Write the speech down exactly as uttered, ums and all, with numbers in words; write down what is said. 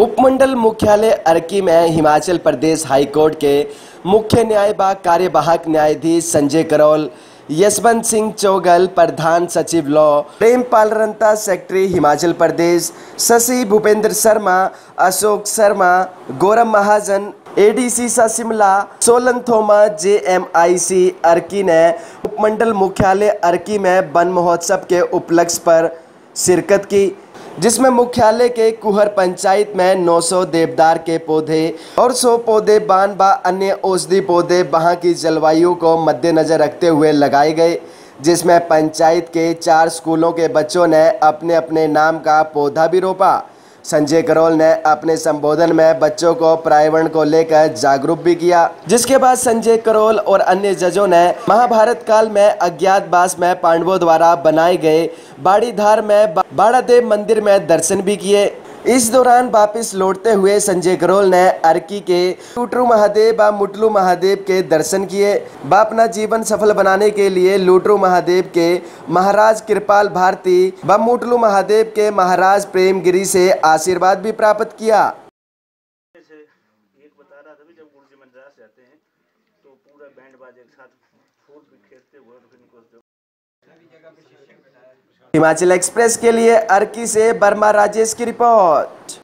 उपमंडल मुख्यालय अर्की में हिमाचल प्रदेश हाईकोर्ट के मुख्य न्याय व कार्यवाहक न्यायाधीश संजय करोल, यशवंत सिंह चौगल प्रधान सचिव law, Prempal Ranta secretary Himachal Pradesh, Shashi Bhupendra Sharma, Ashok Sharma, Gaurav Mahajan, ADC सा शिमला, सोलन थोमा, जेएमआईसी अर्की ने उपमंडल मुख्यालय अर्की में वन महोत्सव के उपलक्ष्य पर शिरकत की, जिसमें मुख्यालय के कुहर पंचायत में नौ सौ देवदार के पौधे और सौ पौधे बान व अन्य औषधि पौधे वहां की जलवायु को मद्देनजर रखते हुए लगाए गए, जिसमें पंचायत के चार स्कूलों के बच्चों ने अपने अपने नाम का पौधा भी रोपा। संजय करोल ने अपने संबोधन में बच्चों को पर्यावरण को लेकर जागरूक भी किया, जिसके बाद संजय करोल और अन्य जजों ने महाभारत काल में अज्ञातवास में पांडवों द्वारा बनाए गए बाड़ीधार में बाड़ादेव मंदिर में दर्शन भी किए। इस दौरान वापस लौटते हुए संजय करोल ने अर्की के लूटरू महादेव व मुटलू महादेव के दर्शन किए व अपना जीवन सफल बनाने के लिए लूटरू महादेव के महाराज कृपाल भारती व मुटलू महादेव के महाराज प्रेमगिरी से आशीर्वाद भी प्राप्त किया। एक बता रहा था जब गुरुजी मद्रास जाते हैं तो पूरा बैंड बाजे के साथ फूल भी खेलते हुए और फिर निकलते। हिमाचल एक्सप्रेस के लिए अर्की से वर्मा राजेश की रिपोर्ट।